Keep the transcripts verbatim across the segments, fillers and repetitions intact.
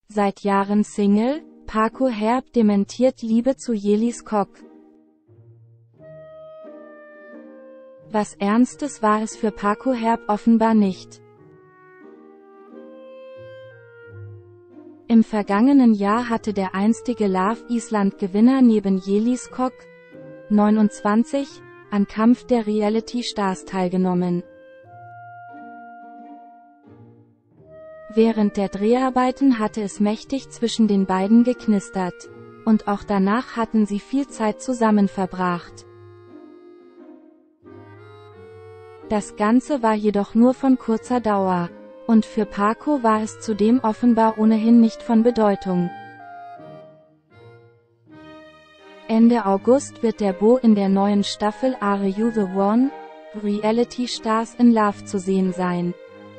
Seit Jahren Single, Paco Herb dementiert Liebe zu Jelis Kok. Was Ernstes war es für Paco Herb offenbar nicht. Im vergangenen Jahr hatte der einstige Love Island-Gewinner neben Jelis Kok, neunundzwanzig, an Kampf der Reality Stars teilgenommen. Während der Dreharbeiten hatte es mächtig zwischen den beiden geknistert. Und auch danach hatten sie viel Zeit zusammen verbracht. Das Ganze war jedoch nur von kurzer Dauer. Und für Paco war es zudem offenbar ohnehin nicht von Bedeutung. Ende August wird der Beau in der neuen Staffel Are You the One? Reality Stars in Love zu sehen sein.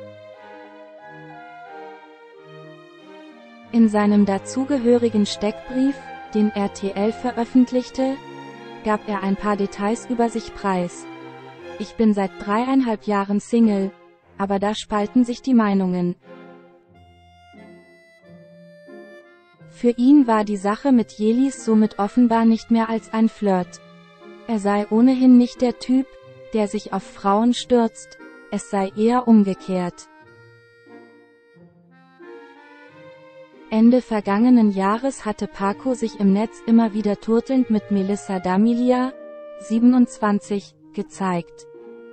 In seinem dazugehörigen Steckbrief, den R T L veröffentlichte, gab er ein paar Details über sich preis. Ich bin seit dreieinhalb Jahren Single, aber da spalten sich die Meinungen. Für ihn war die Sache mit Jelis somit offenbar nicht mehr als ein Flirt. Er sei ohnehin nicht der Typ, der sich auf Frauen stürzt, es sei eher umgekehrt. Ende vergangenen Jahres hatte Paco sich im Netz immer wieder turtelnd mit Melissa D'Amelia, siebenundzwanzig, gezeigt.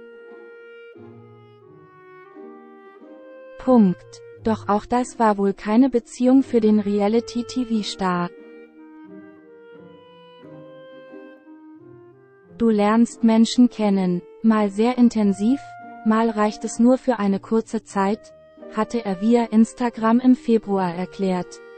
Punkt. Doch auch das war wohl keine Beziehung für den Reality-T V-Star. Du lernst Menschen kennen, mal sehr intensiv, mal reicht es nur für eine kurze Zeit, hatte er via Instagram im Februar erklärt.